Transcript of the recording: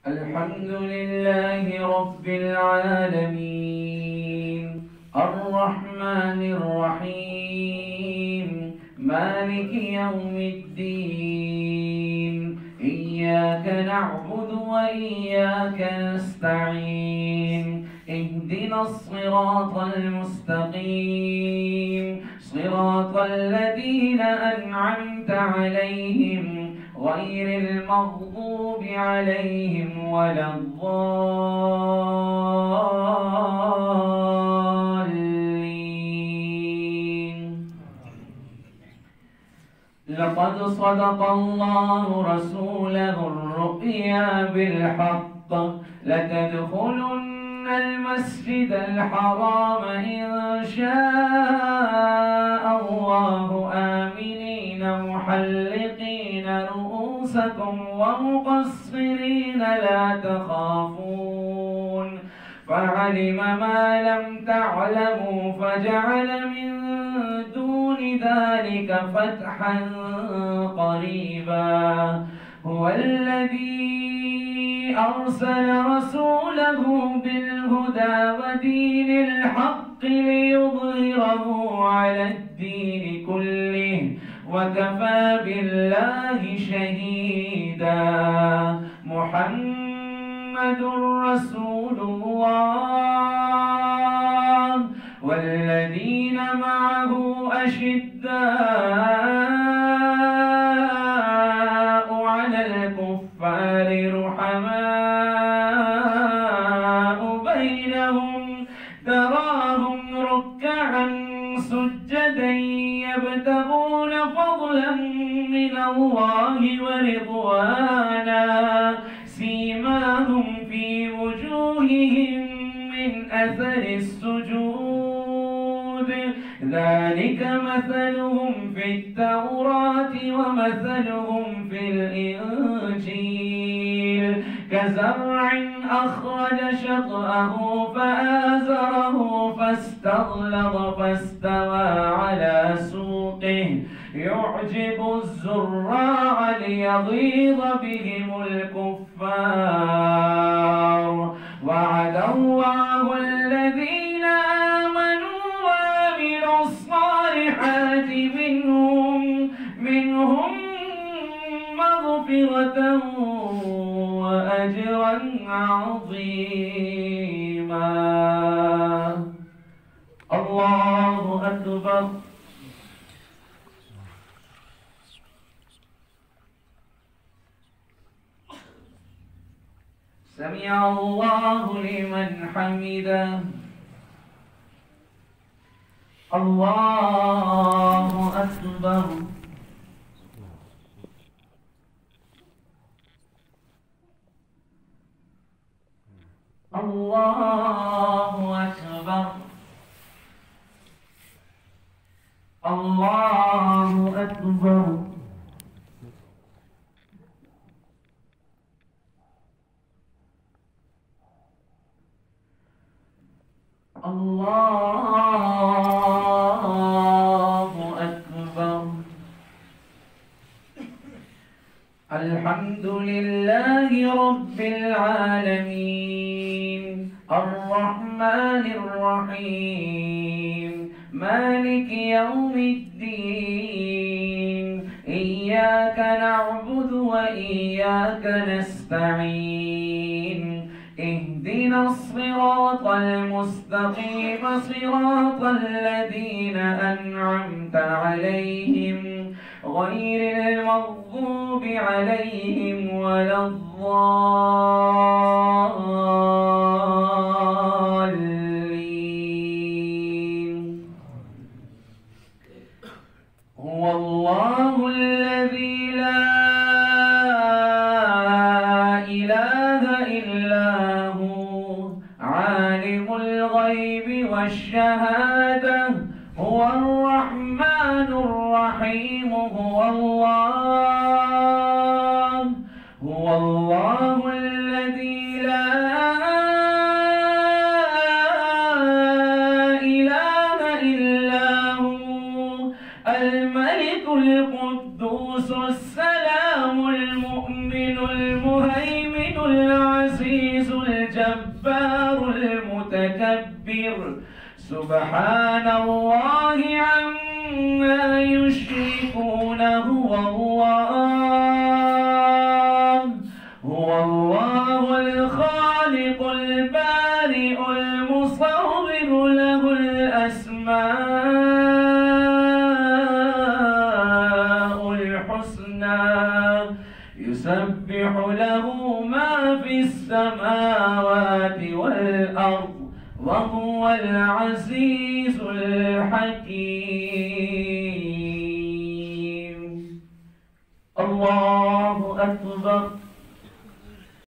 الحمد لله رب العالمين الرحمن الرحيم مالك يوم الدين إياك نعبد وإياك نستعين اهدنا الصراط المستقيم صراط الذين أنعمت عليهم غير المغضوب عليهم ولا الضالين. لقد صدق الله رسوله الرؤيا بالحق لتدخلن المسجد الحرام إن شاء الله آمنين محلقين رؤوسكم ومقصرين لا تخافون فعلم ما لم تعلموا فجعل من دون ذلك فتحا قريبا. هو الذي أرسل رسوله بالهدى ودين الحق ليظهره على الدين كله وكفى بالله شهيدا. محمد رسول الله والذين معه أشداء على الكفار رحماء بينهم تراهم ركعا سجدا يبتغون فضلا من الله ورضوانا سيماهم في وجوههم من أثر السجود ذلك مثلهم في التوراة ومثلهم في الإنجيل كزرع أخرج شطأه فآزره فاستغلظ فاستوى على سوقه يعجب الزراع ليغيظ بهم الكفار. وعد الله الذين آمنوا وعملوا الصالحات منهم مغفرة وأجرا عظيما. الله أكبر. سمع الله لمن حمده. الله أكبر. الله أكبر. الله أكبر. الله أكبر. الحمد لله رب العالمين الرحمن الرحيم مالك يوم الدين إياك نعبد وإياك نستعين اهدنا الصراط المستقيم صراط الذين أنعمت عليهم غير المغضوب عليهم ولا الضالين. هو الله الذي لا إله إلا هو عالم الغيب والشهادة هو الرحمن الرحيم. هو الله الذي لا إله إلا هو الملك القدوس السلام المؤمن المهيمن الواحد العزيز الجبار المتكبر سبحان الله عما يشركون هو الله الخالق البارئ المصور له الأسماء الحسنى يسبح له ما في السماوات والأرض وهو العزيز الحكيم. الله أكبر.